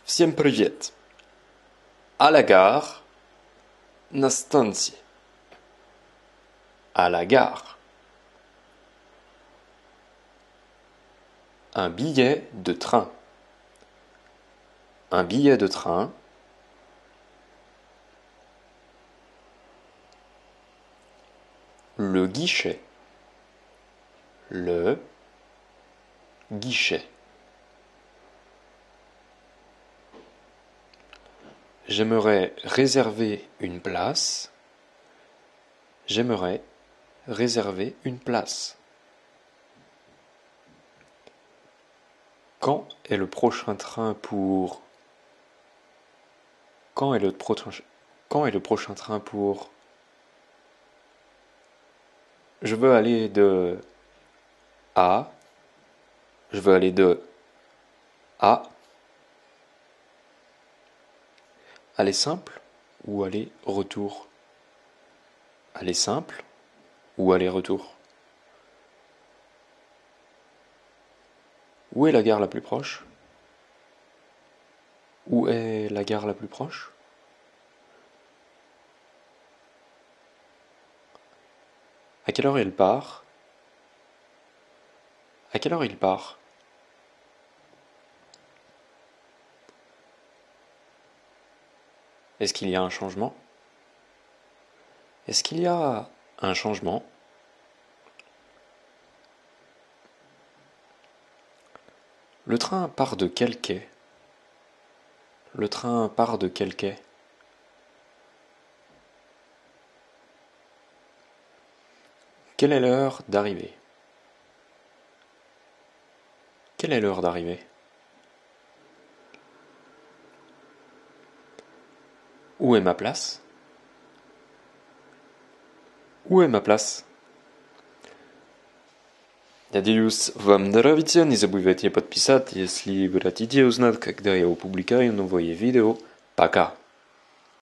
Всем привет! À la gare, на станции. À la gare. Un billet de train. Un billet de train. Le guichet. Le guichet. J'aimerais réserver une place. J'aimerais réserver une place. Quand est le prochain train pour... Quand est le prochain train pour... Je veux aller de A. Je veux aller de A. Aller simple ou aller retour? Aller simple ou aller retour? Où est la gare la plus proche? Où est la gare la plus proche? À quelle heure elle part? À quelle heure il part? Est-ce qu'il y a un changement? Est-ce qu'il y a un changement? Le train part de quel quai? Le train part de quel quai? Quelle est l'heure d'arrivée? Quelle est l'heure d'arrivée? Où est ma place? Où est ma place? Надеюсь, вам нравится. Не забывайте подписаться, если вы хотите узнать, когда я опубликую новое видео. Пока!